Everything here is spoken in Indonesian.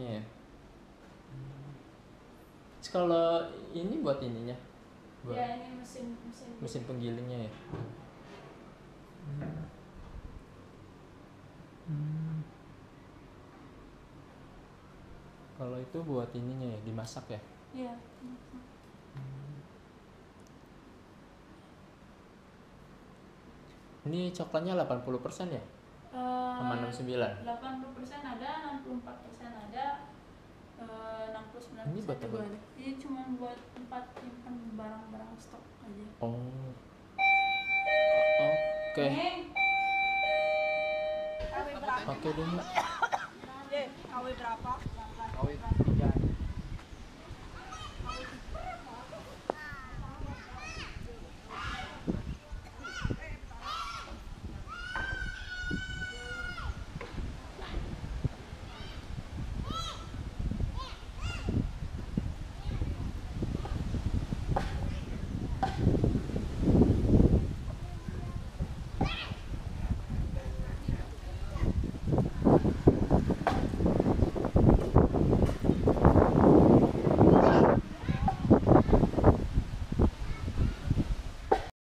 coklatnya ya. Terus kalau ini buat ininya, buat Ya ini mesin penggilingnya ya. Kalau itu buat ininya ya, dimasak ya. Iya. Ini coklatnya 80% ya? Sama 69. 80% ada, 64% ada, 69% Ini buat juga apa? ada. Ini cuma buat tempat simpan barang-barang stok aja. Oh. Oke. KW berapa? Oke deh, Mbak. KW berapa? KW 3.